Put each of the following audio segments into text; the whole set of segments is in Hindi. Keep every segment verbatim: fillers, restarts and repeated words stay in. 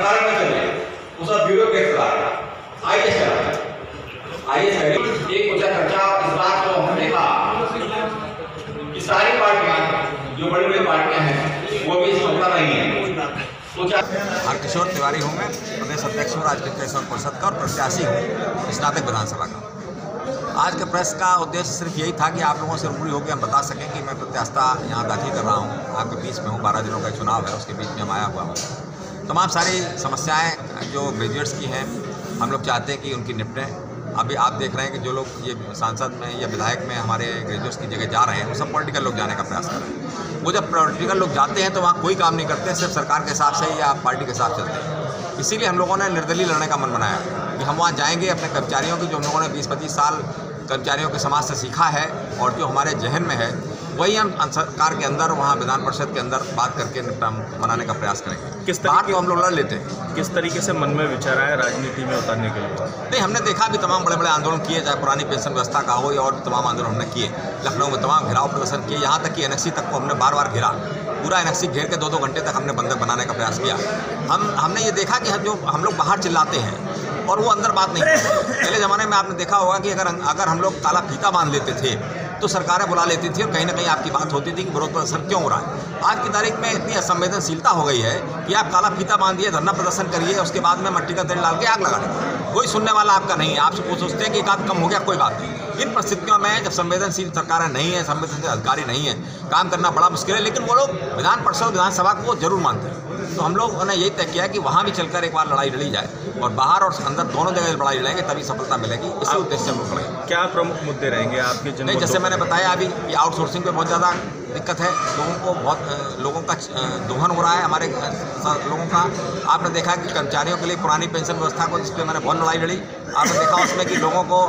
सरकार में चले, उसका ब्यूरोक्रेट चला, आई एस चला, आई एस एक ऊंचा खर्चा। इस बात को हमने देखा कि सारी पार्टियां जो बड़ी बड़ी पार्टियां हैं वो भी समझता नहीं है। हरकिशोर तिवारी हूँ मैं, प्रदेश अध्यक्ष हूँ राज्य कृषि परिषद का और प्रत्याशी हूँ स्नातक विधानसभा का। आज के प्रेस का उद्देश्य सिर्फ यही था कि आप लोगों से रूबरू होकर हम बता सकें कि मैं प्रत्याशिता यहाँ दाखिल कर रहा हूँ, आपके बीच में हूँ। बारह दिनों का चुनाव है, उसके बीच में हम आया हुआ हूँ। तमाम सारी समस्याएँ जो ग्रेजुएट्स की हैं हम लोग चाहते हैं कि उनकी निपटें। अभी आप देख रहे हैं कि जो लोग ये सांसद में या विधायक में हमारे ग्रेजुएट्स की जगह जा रहे हैं वो सब पॉलिटिकल लोग जाने का प्रयास कर रहे हैं। वो जब पॉलिटिकल लोग जाते हैं तो वहाँ कोई काम नहीं करते, सिर्फ सरकार के हिसाब से या पार्टी के हिसाब चलते हैं। इसीलिए हम लोगों ने निर्दलीय लड़ने का मन बनाया कि हम वहाँ जाएंगे, अपने कर्मचारियों की जो हम लोगों ने बीस पच्चीस साल कर्मचारियों के समाज से सीखा है और जो हमारे जहन में है वही हम सरकार के अंदर वहाँ विधान परिषद के अंदर बात करके निपटान बनाने का प्रयास करेंगे। किस तरीके को हम लोग लड़ लेते हैं। किस तरीके से मन में विचार आया राजनीति में उतारने के लिए? नहीं, हमने देखा भी तमाम बड़े बड़े आंदोलन किए, चाहे पुरानी पेंशन व्यवस्था का हो या और तमाम आंदोलन हमने किए। लखनऊ में तमाम घेराव प्रदर्शन किए, यहाँ तक कि एनएक्सी तक को हमने बार बार घेरा। पूरा एनएक्सी घेर के दो दो घंटे तक हमने बंधक बनाने का प्रयास किया। हम हमने ये देखा कि जो हम लोग बाहर चिल्लाते हैं और वो अंदर बात नहीं करते। पहले ज़माने में आपने देखा होगा कि अगर अगर हम लोग काला फीता बांध लेते थे तो सरकारें बुला लेती थी और कहीं ना कहीं आपकी बात होती थी कि विरोध प्रदर्शन क्यों हो रहा है। आज की तारीख में इतनी असंवेदनशीलता हो गई है कि आप काला फीता बांधिए, धरना प्रदर्शन करिए, उसके बाद में मट्टी का तेल डाल के आग लगा दें। कोई सुनने वाला आपका नहीं है। आपसे पूछ सोचते हैं कि एक आध कम हो गया, कोई बात नहीं। इन परिस्थितियों में जब संवेदनशील सरकारें नहीं है, संवेदनशील अधिकारी नहीं है, काम करना बड़ा मुश्किल है। लेकिन वो लोग विधान परिषद विधानसभा को जरूर मानते हैं। तो हम लोगों ने यही तय किया कि वहाँ भी चलकर एक बार लड़ाई लड़ी जाए और बाहर और अंदर दोनों जगह लड़ाई लड़ेंगे, तभी सफलता मिलेगी। इसी उद्देश्य से हम लोग लड़ेंगे। क्या प्रमुख मुद्दे रहेंगे आपके? नहीं, जैसे मैंने बताया अभी कि आउटसोर्सिंग पे बहुत ज़्यादा दिक्कत है। लोगों को बहुत लोगों का दोहन हो रहा है हमारे लोगों का। आपने देखा कि कर्मचारियों के लिए पुरानी पेंशन व्यवस्था को, जिस पर मैंने बहुत लड़ाई लड़ी, आपने देखा उसमें कि लोगों को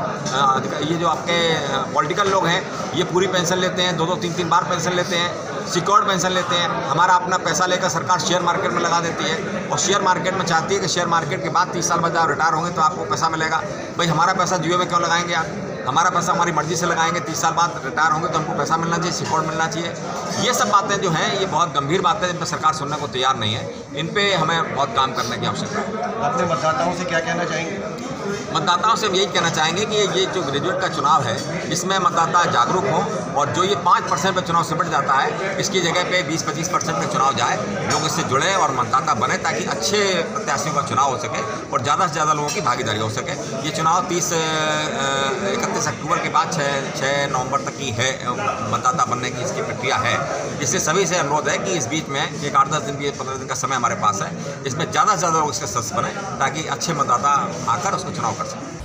ये जो आपके पॉलिटिकल लोग हैं ये पूरी पेंशन लेते हैं, दो दो तीन तीन बार पेंशन लेते हैं, सिक्योर्ड पेंशन लेते हैं। हमारा अपना पैसा लेकर सरकार शेयर मार्केट में लगा देती है और शेयर मार्केट में चाहती है कि शेयर मार्केट के बाद तीस साल बाद आप रिटायर होंगे तो आपको पैसा मिलेगा। भाई हमारा पैसा जुए में क्यों लगाएंगे आप? हमारा पैसा हमारी मर्जी से लगाएंगे, तीस साल बाद रिटायर होंगे तो हमको पैसा मिलना चाहिए, सिक्योर्ड मिलना चाहिए। ये सब बातें जो हैं ये बहुत गंभीर बातें हैं जिन पर सरकार सुनने को तैयार नहीं है। इन पे हमें बहुत काम करने की आवश्यकता है। अपने मतदाताओं से क्या कहना चाहेंगे? मतदाताओं से हम यही कहना चाहेंगे कि ये जो ग्रेजुएट का चुनाव है इसमें मतदाता जागरूक हों और जो ये पाँच परसेंट पर चुनाव सिमट जाता है इसकी जगह पे बीस पच्चीस परसेंट में चुनाव जाए, लोग इससे जुड़े और मतदाता बने ताकि अच्छे प्रत्याशियों का चुनाव हो सके और ज़्यादा से ज़्यादा लोगों की भागीदारी हो सके। ये चुनाव तीस इकतीस अक्टूबर के बाद छः छः नवंबर तक की है, मतदाता बनने की इसकी प्रक्रिया है। इससे सभी से अनुरोध है कि इस बीच में एक आठ दस दिन भी पंद्रह दिन का समय हमारे पास है, इसमें ज़्यादा से ज़्यादा लोग इसके सदस्य बने ताकि अच्छे मतदाता आकर उसको चुनाव कर सकें।